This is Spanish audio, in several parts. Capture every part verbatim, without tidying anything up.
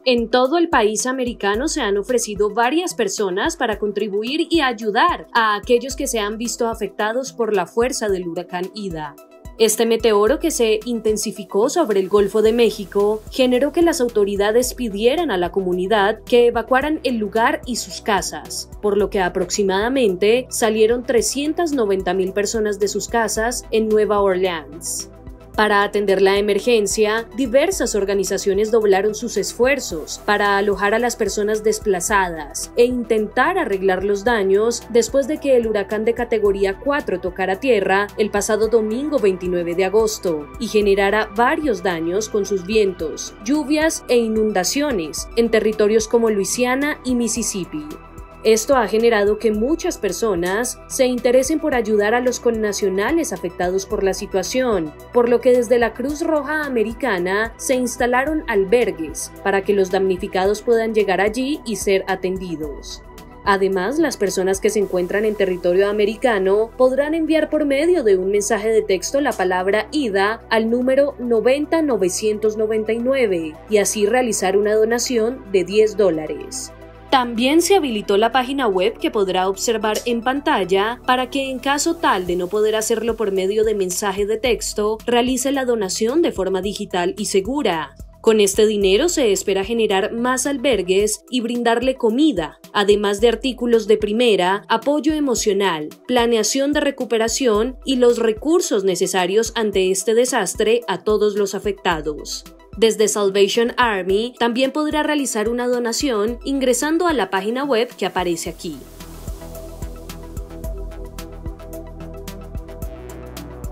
En todo el país americano se han ofrecido varias personas para contribuir y ayudar a aquellos que se han visto afectados por la fuerza del huracán Ida. Este meteoro, que se intensificó sobre el Golfo de México, generó que las autoridades pidieran a la comunidad que evacuaran el lugar y sus casas, por lo que aproximadamente salieron trescientas noventa mil personas de sus casas en Nueva Orleans. Para atender la emergencia, diversas organizaciones doblaron sus esfuerzos para alojar a las personas desplazadas e intentar arreglar los daños después de que el huracán de categoría cuatro tocara tierra el pasado domingo veintinueve de agosto y generara varios daños con sus vientos, lluvias e inundaciones en territorios como Luisiana y Mississippi. Esto ha generado que muchas personas se interesen por ayudar a los connacionales afectados por la situación, por lo que desde la Cruz Roja Americana se instalaron albergues para que los damnificados puedan llegar allí y ser atendidos. Además, las personas que se encuentran en territorio americano podrán enviar por medio de un mensaje de texto la palabra Ida al número noventa novecientos noventa y nueve y así realizar una donación de diez dólares. También se habilitó la página web que podrá observar en pantalla para que, en caso tal de no poder hacerlo por medio de mensaje de texto, realice la donación de forma digital y segura. Con este dinero se espera generar más albergues y brindarle comida, además de artículos de primera, apoyo emocional, planeación de recuperación y los recursos necesarios ante este desastre a todos los afectados. Desde Salvation Army también podrá realizar una donación ingresando a la página web que aparece aquí.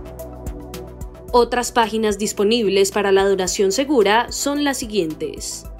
Otras páginas disponibles para la donación segura son las siguientes: